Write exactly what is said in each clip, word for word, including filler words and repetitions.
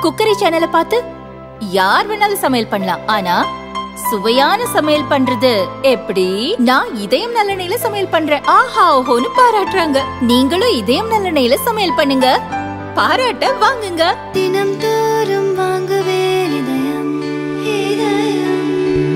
Cookery சேனலை பார்த்து யார் வேணாலும் சமையல் பண்ணலாம். ஆனா சுவையான சமையல் பண்றது எப்படி? நான் இதயம் நல்லெண்ணெயில சமையல் பண்றேன். ஆஹா ஓஹோன்னு பாராட்டுறாங்க. நீங்களும் இதயம் நல்லெண்ணெயில சமையல் பண்ணுங்க, பாராட்ட வாங்குங்க. தினம் தோறும் வாங்குவே இதயம் இதயம்.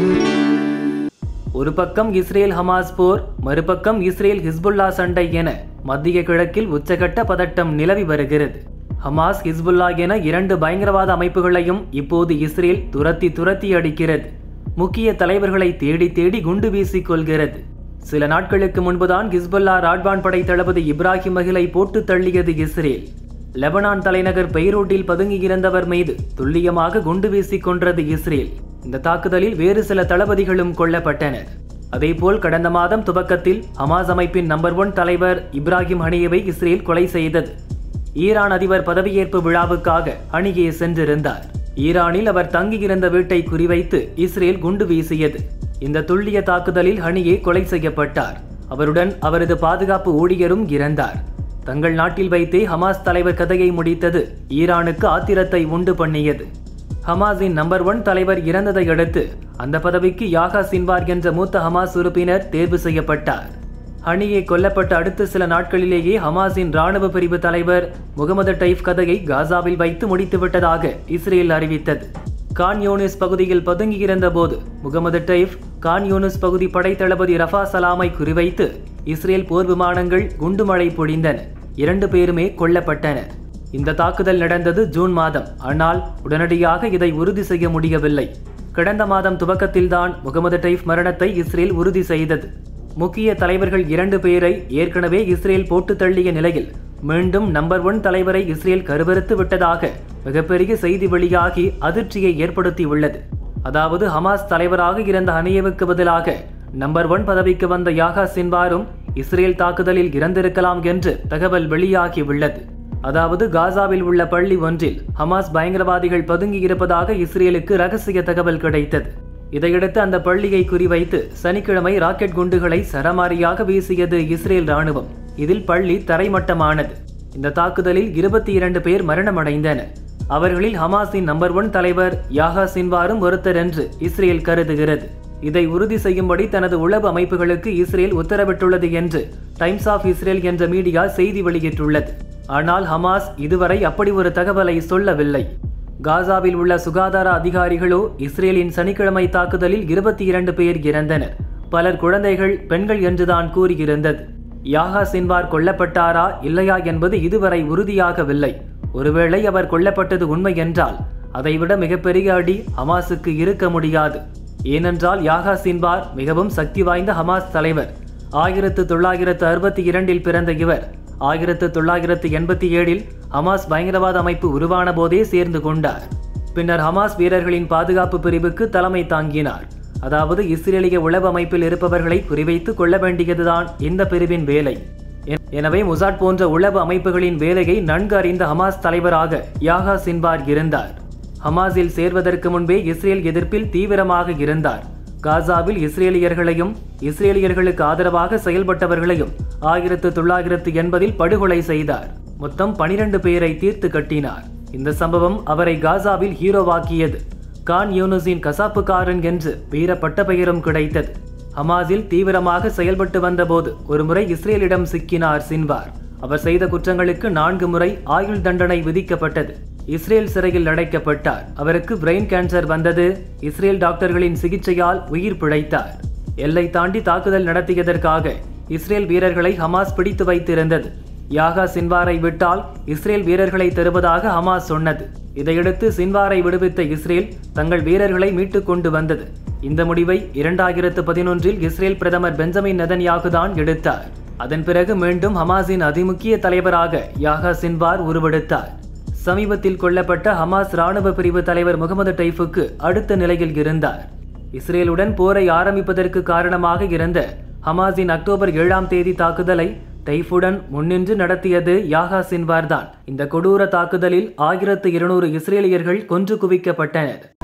ஒரு பக்கம் இஸ்ரேல் ஹமாஸ் போர், மறுபக்கம் இஸ்ரேல் ஹிஸ்புல்லா சண்டை என மத்திய கிழக்கில் உச்சகட்ட பதட்டம் நிலவி வருகிறது. ஹமாஸ், ஹிஸ்புல்லா என இரண்டு பயங்கரவாத அமைப்புகளையும் இப்போது இஸ்ரேல் துரத்தி துரத்தி அடிக்கிறது. முக்கிய தலைவர்களை தேடி தேடி குண்டு வீசிக் கொள்கிறது. சில நாட்களுக்கு முன்புதான் ஹிஸ்புல்லா ராட்வான் படை தளபதி இப்ராஹிம் மகிலை போட்டு தள்ளியது இஸ்ரேல். லெபனான் தலைநகர் பெய்ரூட்டில் பதுங்கியிருந்தவர் மீது துல்லியமாக குண்டு வீசிக் கொன்றது இஸ்ரேல். இந்த தாக்குதலில் வேறு சில தளபதிகளும் கொல்லப்பட்டனர். அதேபோல் கடந்த மாதம் துவக்கத்தில் ஹமாஸ் அமைப்பின் நம்பர் ஒன் தலைவர் இப்ராஹிம் ஹனியவை இஸ்ரேல் கொலை செய்தது. ஈரான் அதிபர் பதவியேற்பு விழாவுக்காக ஹனியே சென்றிருந்தார். ஈரானில் அவர் தங்கியிருந்த வீட்டை குறிவைத்து இஸ்ரேல் குண்டு வீசியது. இந்த துல்லிய தாக்குதலில் ஹனியே கொலை செய்யப்பட்டார். அவருடன் அவரது பாதுகாப்பு ஊழியரும் இறந்தார். தங்கள் நாட்டில் வைத்தே ஹமாஸ் தலைவர் கதையை முடித்தது ஈரானுக்கு ஆத்திரத்தை உண்டு பண்ணியது. ஹமாஸின் நம்பர் ஒன் தலைவர் இறந்ததை அடுத்து அந்த பதவிக்கு யாஹா சின்வார் என்ற மூத்த ஹமாஸ் உறுப்பினர் தேர்வு செய்யப்பட்டார். ஹனியே கொல்லப்பட்ட அடுத்த சில நாட்களிலேயே ஹமாஸின் ராணுவ பிரிவு தலைவர் முகமது டைஃப் கதையை காசாவில் வைத்து முடித்துவிட்டதாக இஸ்ரேல் அறிவித்தது. கான் யூனிஸ் பகுதியில் பதுங்கியிருந்த போது முகமது டைஃப் கான் யூனிஸ் பகுதி படை தளபதி ரஃபா சலாமை குறிவைத்து இஸ்ரேல் போர் விமானங்கள் குண்டுமழை பொழிந்தன. இரண்டு பேருமே கொல்லப்பட்டனர். இந்த தாக்குதல் நடந்தது ஜூன் மாதம். ஆனால் உடனடியாக இதை உறுதி செய்ய முடியவில்லை. கடந்த மாதம் துவக்கத்தில்தான் முகமது டைஃப் மரணத்தை இஸ்ரேல் உறுதி செய்தது. முக்கிய தலைவர்கள் இரண்டு பேரை ஏற்கனவே இஸ்ரேல் போட்டு தள்ளிய நிலையில் மீண்டும் நம்பர் ஒன் தலைவரை இஸ்ரேல் கருவறுத்து விட்டதாக மிகப்பெரிய செய்தி வெளியாகி அதிர்ச்சியை ஏற்படுத்தியுள்ளது. அதாவது ஹமாஸ் தலைவராக இருந்த ஹனியேவுக்கு பதிலாக நம்பர் ஒன் பதவிக்கு வந்த யாஹா சின்வாரும் இஸ்ரேல் தாக்குதலில் இறந்திருக்கலாம் என்று தகவல் வெளியாகியுள்ளது. அதாவது காசாவில் உள்ள பள்ளி ஒன்றில் ஹமாஸ் பயங்கரவாதிகள் பதுங்கி இருப்பதாக இஸ்ரேலுக்கு ரகசிய தகவல் கிடைத்தது. இதையடுத்து அந்த பள்ளியை குறிவைத்து சனிக்கிழமை ராக்கெட் குண்டுகளை சரமாரியாக வீசியது இஸ்ரேல் ராணுவம். இதில் பள்ளி தரைமட்டமானது. இந்த தாக்குதலில் இருபத்தி இரண்டு பேர் மரணமடைந்தனர். அவர்களில் ஹமாஸின் நம்பர் ஒன் தலைவர் யாஹா சின்வாரும் ஒருத்தர் என்று இஸ்ரேல் கருதுகிறது. இதை உறுதி செய்யும்படி தனது உளவு அமைப்புகளுக்கு இஸ்ரேல் உத்தரவிட்டுள்ளது என்று டைம்ஸ் ஆஃப் இஸ்ரேல் என்ற மீடியா செய்தி வெளியிட்டுள்ளது. ஆனால் ஹமாஸ் இதுவரை அப்படி ஒரு தகவலை சொல்லவில்லை. காசாவில் உள்ள சுகாதார அதிகாரிகளோ இஸ்ரேலின் சனிக்கிழமை தாக்குதலில் இருபத்தி இரண்டு பேர் இறந்தனர், பலர் குழந்தைகள், பெண்கள் என்றுதான் கூறியிருந்தது. யாஹா சின்வார் கொல்லப்பட்டாரா இல்லையா என்பது இதுவரை உறுதியாகவில்லை. ஒருவேளை அவர் கொல்லப்பட்டது உண்மை என்றால் அதைவிட மிகப்பெரிய அடி ஹமாஸுக்கு இருக்க முடியாது. ஏனென்றால் யாஹா சின்வார் மிகவும் சக்தி வாய்ந்த ஹமாஸ் தலைவர். ஆயிரத்து தொள்ளாயிரத்து அறுபத்தி இரண்டில் பிறந்த இவர் ஆயிரத்து தொள்ளாயிரத்து எண்பத்தி ஏழில் ஹமாஸ் பயங்கரவாத அமைப்பு உருவான போதே சேர்ந்து கொண்டார். பின்னர் ஹமாஸ் வீரர்களின் பாதுகாப்பு பிரிவுக்கு தலைமை தாங்கினார். அதாவது இஸ்ரேலிய உளவு அமைப்பில் இருப்பவர்களை குறிவைத்து கொள்ள வேண்டியதுதான் இந்த பிரிவின் வேலை. எனவே முசாட் போன்ற உளவு அமைப்புகளின் வேலையை நன்கு அறிந்த ஹமாஸ் தலைவராக யாஹா சின்வார் இருந்தார். ஹமாஸில் சேர்வதற்கு முன்பே இஸ்ரேல் எதிர்ப்பில் தீவிரமாக இருந்தார். காசாவில் இஸ்ரேலியர்களையும் இஸ்ரேலியர்களுக்கு ஆதரவாக செயல்பட்டவர்களையும் ஆயிரத்து தொள்ளாயிரத்து எண்பதில் படுகொலை செய்தார். மொத்தம் பனிரெண்டு பேரை தீர்த்து கட்டினார். இந்த சம்பவம் அவரை காசாவில் ஹீரோவாக்கியது. கான் யூனுஸின் கசாப்புக்காரன் என்று வீர பட்ட பெயரும் கிடைத்தது. ஹமாஸில் தீவிரமாக செயல்பட்டு வந்தபோது ஒருமுறை இஸ்ரேலிடம் சிக்கினார் சின்வார். அவர் செய்த குற்றங்களுக்கு நான்கு முறை ஆயுள் தண்டனை விதிக்கப்பட்டது. இஸ்ரேல் சிறையில் அடைக்கப்பட்டார். அவருக்கு பிரெயின் கேன்சர் வந்தது. இஸ்ரேல் டாக்டர்களின் சிகிச்சையால் உயிர் பிழைத்தார். எல்லை தாண்டி தாக்குதல் நடத்தியதற்காக இஸ்ரேல் வீரர்களை ஹமாஸ் பிடித்து வைத்திருந்தது. யாஹா சின்வாரை விட்டால் இஸ்ரேல் வீரர்களை தருவதாக ஹமாஸ் சொன்னது. இதையடுத்து சின்வாரை விடுவித்த இஸ்ரேல் தங்கள் வீரர்களை மீட்டுக் கொண்டு வந்தது. இந்த முடிவை இரண்டாயிரத்து பதினொன்றில் இஸ்ரேல் பிரதமர் பெஞ்சமின் நெதன்யாகு தான் எடுத்தார். அதன் பிறகு மீண்டும் ஹமாஸின் அதிமுக்கிய தலைவராக யாஹா சின்வார் உருவெடுத்தார். சமீபத்தில் கொல்லப்பட்ட ஹமாஸ் ராணுவ பிரிவு தலைவர் முகமது டைஃபுக்கு அடுத்த நிலையில் இருந்தார். இஸ்ரேலுடன் போரை ஆரம்பிப்பதற்கு காரணமாக இருந்த ஹமாஸின் அக்டோபர் ஏழாம் தேதி தாக்குதலை டைஃபுடன் முன்னின்று நடத்தியது யாஹா சின்வார் தான். இந்த கொடூர தாக்குதலில் ஆயிரத்து இருநூறு இஸ்ரேலியர்கள் கொன்று குவிக்கப்பட்டனர்.